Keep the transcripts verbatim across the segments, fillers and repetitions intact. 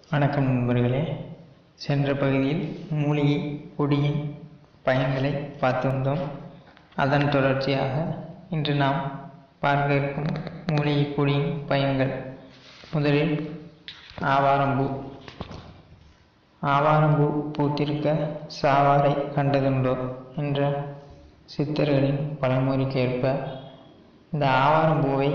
வணக்கம் நண்பர்களே. சென்ற பகுதியில் மூலிகை பொடியின் பயன்களை பார்த்து வந்தோம். அதன் தொடர்ச்சியாக இன்று நாம் பார்க்க இருக்கும் மூலிகை பொடியின் பயன்கள். முதலில் ஆவாரம்பூ. ஆவாரம்பூ பூத்திருக்க சாவாரை கண்டதுண்டோ என்ற சித்தர்களின் பழமொழிக்கேற்ப இந்த ஆவாரம்பூவை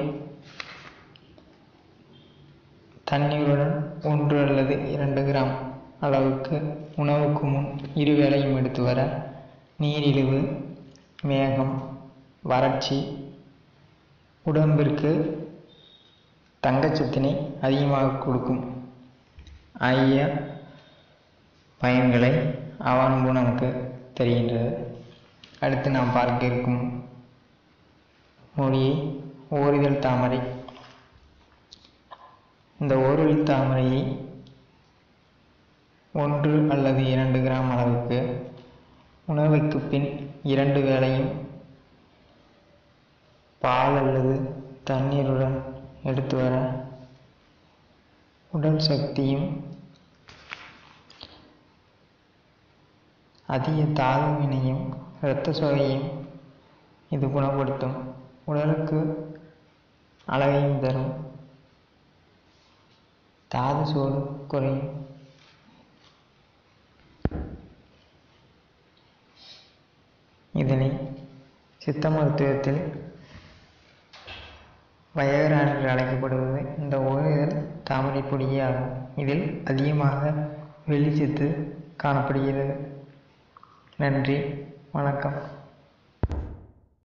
தண்ணீருடன் ஒன்று அல்லது இரண்டு கிராம் அளவுக்கு உணவுக்கு முன் இருவேளையும் எடுத்து வர நீரிழிவு, மேகம், வறட்சி, உடம்பிற்கு தங்கச்சத்தினை அதிகமாக கொடுக்கும் ஆகிய பயன்களை ஆவாரம்பூ நமக்கு தருகின்றது. அடுத்து நாம் பார்க்க இருக்கும் மூலிகை ஓரிதழ் தாமரை. இந்த ஓரிதழ் தாமரையை ஒன்று அல்லது இரண்டு கிராம் அளவுக்கு உணவுக்கு பின் இரண்டு வேளையும் பால் அல்லது தண்ணீருடன் எடுத்து வர உடல் சக்தியும் அதிக தாழ்வினையும் இரத்த சோகையும் இது குணப்படுத்தும். உடலுக்கு அழகையும் தரும். தாது சோடு குறையும். இதனை சித்த மருத்துவத்தில் வயகரா என்று அழைக்கப்படுவது இந்த ஓரிதழ் தாமரை பொடியே ஆகும். இதில் அதிகமாக வெள்ளிச்சத்து காணப்படுகிறது. நன்றி, வணக்கம்.